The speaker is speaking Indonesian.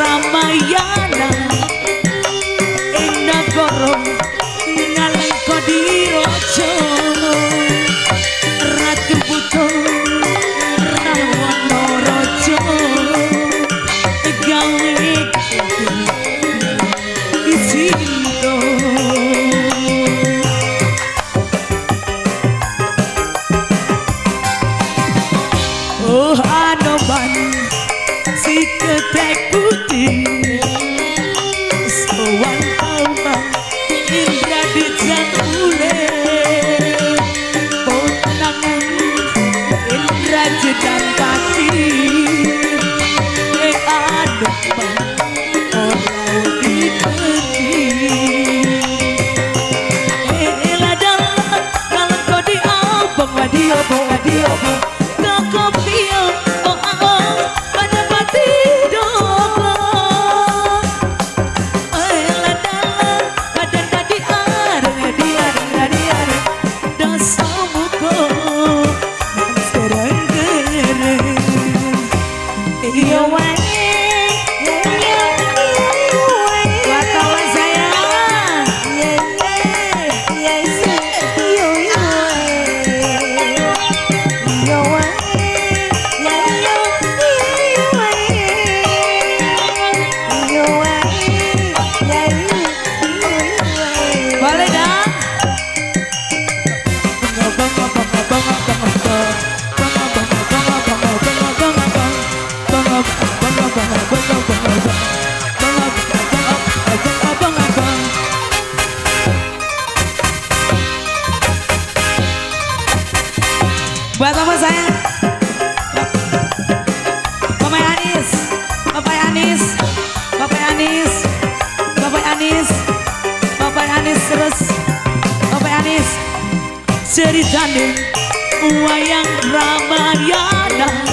Ramayana ing nagara Ngalengkodiraja Ratu Buto Rawana Raja gawe isindo oh anoban si ketek putih sowan tauma indra dijang ule ponangan indra jedang pati anoban orang dipeti ladang kalau kau diobong diobong diobong kakopio pada pati dogo ladang badan tadi diar dosa muko sekarang keren iyo buat apa sayang? Bapak Anis, Bapak Anis, Bapak Anis, Bapak Anis, Bapak Anis terus, Bapak Anis ceritane wayang Ramayana.